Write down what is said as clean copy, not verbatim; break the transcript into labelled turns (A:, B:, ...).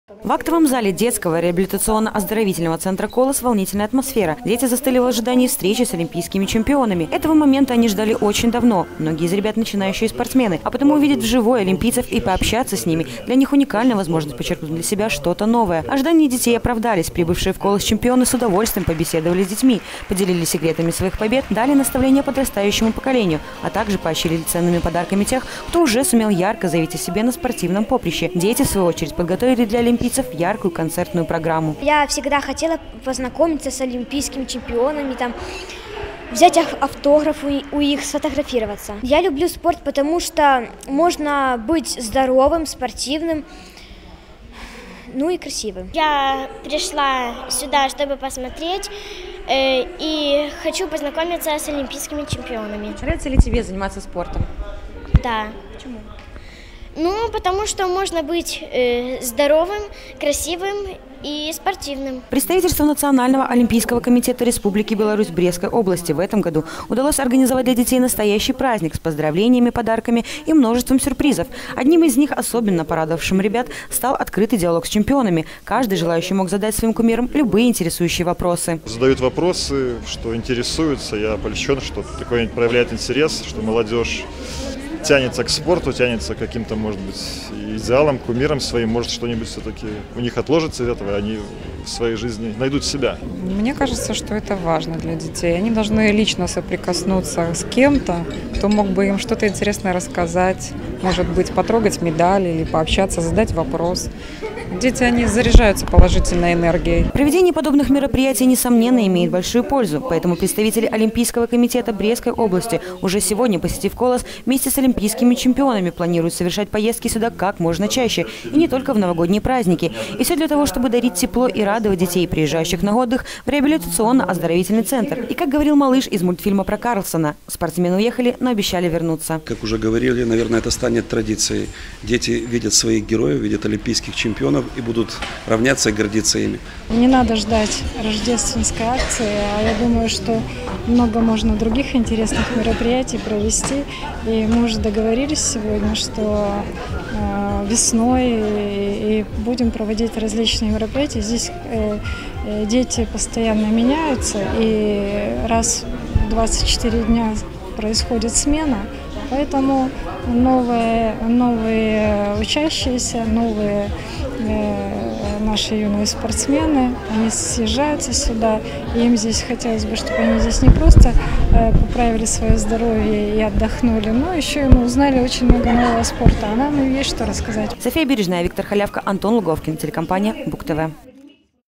A: В актовом зале детского реабилитационно-оздоровительного центра «Колос» волнительная атмосфера. Дети застыли в ожидании встречи с олимпийскими чемпионами. Этого момента они ждали очень давно. Многие из ребят начинающие спортсмены. А потому увидеть вживую олимпийцев и пообщаться с ними для них уникальная возможность почерпнуть для себя что-то новое. Ожидания детей оправдались. Прибывшие в «Колос» чемпионы с удовольствием побеседовали с детьми, поделились секретами своих побед, дали наставления подрастающему поколению, а также поощрили ценными подарками тех, кто уже сумел ярко заявить о себе на спортивном поприще. Дети, в свою очередь, подготовили для олимпийцев яркую концертную программу.
B: Я всегда хотела познакомиться с олимпийскими чемпионами, взять автограф у них, сфотографироваться. Я люблю спорт, потому что можно быть здоровым, спортивным, и красивым.
C: Я пришла сюда, чтобы посмотреть, и хочу познакомиться с олимпийскими чемпионами.
A: Нравится ли тебе заниматься спортом?
C: Да.
A: Почему?
C: Потому что можно быть здоровым, красивым и спортивным.
A: Представительству Национального олимпийского комитета Республики Беларусь Брестской области в этом году удалось организовать для детей настоящий праздник с поздравлениями, подарками и множеством сюрпризов. Одним из них, особенно порадовавшим ребят, стал открытый диалог с чемпионами. Каждый желающий мог задать своим кумирам любые интересующие вопросы.
D: Задают вопросы, что интересуются. Я польщен, что такой проявляет интерес, что молодежь тянется к спорту, тянется к каким-то, может быть, идеалам, кумирам своим, может, что-нибудь все-таки у них отложится из этого, и они в своей жизни найдут себя.
E: Мне кажется, что это важно для детей. Они должны лично соприкоснуться с кем-то, кто мог бы им что-то интересное рассказать, может быть, потрогать медаль или пообщаться, задать вопрос. Дети, они заряжаются положительной энергией.
A: Проведение подобных мероприятий, несомненно, имеет большую пользу. Поэтому представители Олимпийского комитета Брестской области, уже сегодня посетив «Колос», вместе с олимпийскими чемпионами планируют совершать поездки сюда как можно чаще. И не только в новогодние праздники. И все для того, чтобы дарить тепло и радовать детей, приезжающих на отдых в реабилитационно-оздоровительный центр. И, как говорил малыш из мультфильма про Карлсона, спортсмены уехали, но обещали вернуться.
F: Как уже говорили, наверное, это станет традицией. Дети видят своих героев, видят олимпийских чемпионов и будут равняться и гордиться ими.
G: Не надо ждать рождественской акции, а я думаю, что много можно других интересных мероприятий провести. И мы уже договорились сегодня, что весной и будем проводить различные мероприятия. Здесь дети постоянно меняются, и раз в 24 дня происходит смена. Поэтому новые учащиеся, новые наши юные спортсмены, они съезжаются сюда, и им здесь хотелось бы, чтобы они здесь не просто поправили свое здоровье и отдохнули, но еще и мы узнали очень много нового спорта, а нам есть что рассказать.
A: София Бережная, Виктор Халявка, Антон Луговкин, телекомпания БУК ТВ.